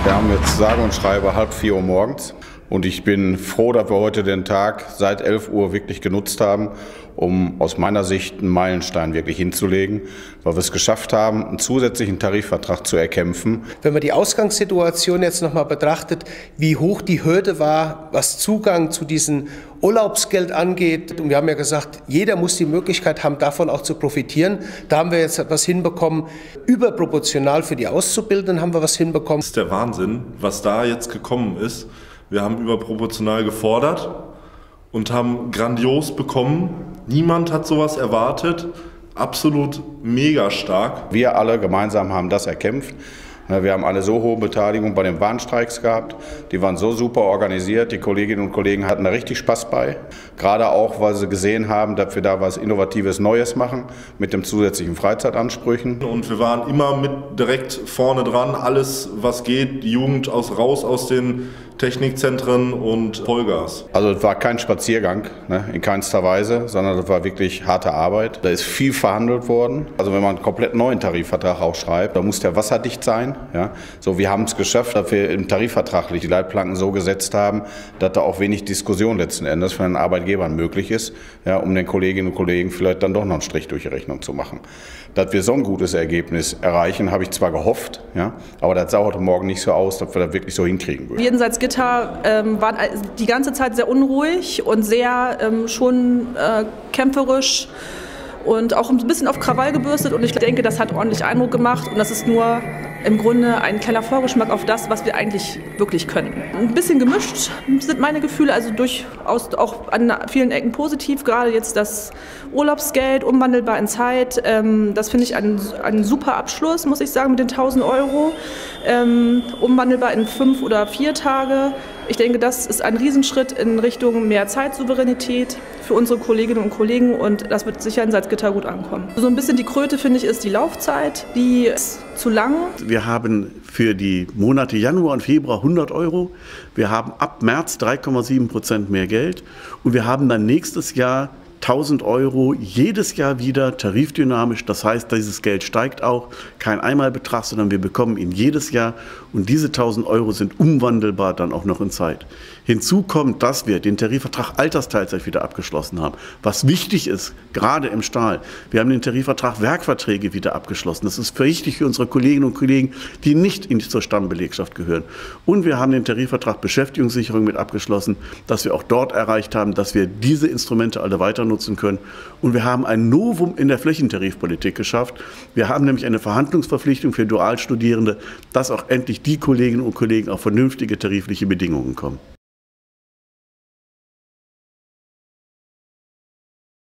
Wir haben jetzt sage und schreibe 3:30 Uhr morgens und ich bin froh, dass wir heute den Tag seit 11 Uhr wirklich genutzt haben, um aus meiner Sicht einen Meilenstein wirklich hinzulegen, weil wir es geschafft haben, einen zusätzlichen Tarifvertrag zu erkämpfen. Wenn man die Ausgangssituation jetzt noch mal betrachtet, wie hoch die Hürde war, was Zugang zu diesem Urlaubsgeld angeht, und wir haben ja gesagt, jeder muss die Möglichkeit haben, davon auch zu profitieren. Da haben wir jetzt etwas hinbekommen, überproportional für die Auszubildenden haben wir was hinbekommen. Das ist der Wahnsinn, was da jetzt gekommen ist. Wir haben überproportional gefordert und haben grandios bekommen. Niemand hat sowas erwartet. Absolut mega stark. Wir alle gemeinsam haben das erkämpft. Wir haben eine so hohe Beteiligung bei den Warnstreiks gehabt. Die waren so super organisiert. Die Kolleginnen und Kollegen hatten da richtig Spaß bei. Gerade auch, weil sie gesehen haben, dass wir da was Innovatives Neues machen mit dem zusätzlichen Freizeitansprüchen. Und wir waren immer mit direkt vorne dran. Alles, was geht, die Jugend raus aus den Technikzentren und Vollgas. Also es war kein Spaziergang, in keinster Weise, sondern es war wirklich harte Arbeit. Da ist viel verhandelt worden. Also wenn man einen komplett neuen Tarifvertrag auch schreibt, dann muss der wasserdicht sein. Ja. So, wir haben es geschafft, dass wir im Tarifvertrag die Leitplanken so gesetzt haben, dass da auch wenig Diskussion letzten Endes für den Arbeitgebern möglich ist, ja, um den Kolleginnen und Kollegen vielleicht dann doch noch einen Strich durch die Rechnung zu machen. Dass wir so ein gutes Ergebnis erreichen, habe ich zwar gehofft, ja, aber das sah heute Morgen nicht so aus, dass wir das wirklich so hinkriegen würden. Wir in Salzgitter waren die ganze Zeit sehr unruhig und sehr schon kämpferisch und auch ein bisschen auf Krawall gebürstet, und ich denke, das hat ordentlich Eindruck gemacht, und das ist nur im Grunde ein kleiner Vorgeschmack auf das, was wir eigentlich wirklich können. Ein bisschen gemischt sind meine Gefühle, also durchaus auch an vielen Ecken positiv, gerade jetzt das Urlaubsgeld, umwandelbar in Zeit, das finde ich einen super Abschluss, muss ich sagen, mit den 1.000 Euro, umwandelbar in 5 oder 4 Tage. Ich denke, das ist ein Riesenschritt in Richtung mehr Zeitsouveränität für unsere Kolleginnen und Kollegen, und das wird sicher in Salzgitter gut ankommen. So ein bisschen die Kröte, finde ich, ist die Laufzeit, die ist zu lang. Wir haben für die Monate Januar und Februar 100 Euro, wir haben ab März 3,7% mehr Geld, und wir haben dann nächstes Jahr 1.000 Euro jedes Jahr wieder tarifdynamisch. Das heißt, dieses Geld steigt auch, kein Einmalbetrag, sondern wir bekommen ihn jedes Jahr, und diese 1.000 Euro sind umwandelbar dann auch noch in Zeit. Hinzu kommt, dass wir den Tarifvertrag Altersteilzeit wieder abgeschlossen haben, was wichtig ist, gerade im Stahl. Wir haben den Tarifvertrag Werkverträge wieder abgeschlossen. Das ist wichtig für unsere Kolleginnen und Kollegen, die nicht zur Stammbelegschaft gehören. Und wir haben den Tarifvertrag Beschäftigungssicherung mit abgeschlossen, dass wir auch dort erreicht haben, dass wir diese Instrumente alle weiter nutzen können. Und wir haben ein Novum in der Flächentarifpolitik geschafft. Wir haben nämlich eine Verhandlungsverpflichtung für Dualstudierende, dass auch endlich die Kolleginnen und Kollegen auf vernünftige tarifliche Bedingungen kommen.